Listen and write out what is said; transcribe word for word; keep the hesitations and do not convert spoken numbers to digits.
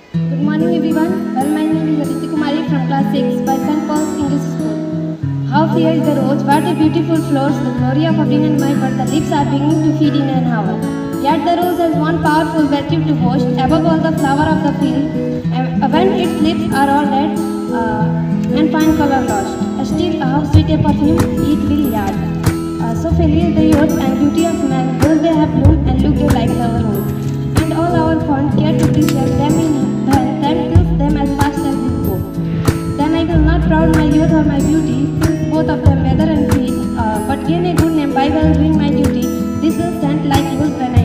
Good morning everyone. Well, my name is Aditi Kumari from class six by Saint Paul's English School. How fair is the rose, what a beautiful flowers, the glory of evening and my but the lips are beginning to feed in an hour. Yet the rose has one powerful virtue to boast, above all the flower of the field, and when its lips are all red uh, and fine color lost. Still, how sweet a perfume it will yard. Uh, so fair is the youth and beauty of man, those they have bloomed and looked like our own. And all our fond care to preserve them in hand, then kills them as fast as we go. Then I will not proud my youth or my beauty, both of them weather and feet, uh, but gain a good name by well doing my duty. This will stand like wolf when I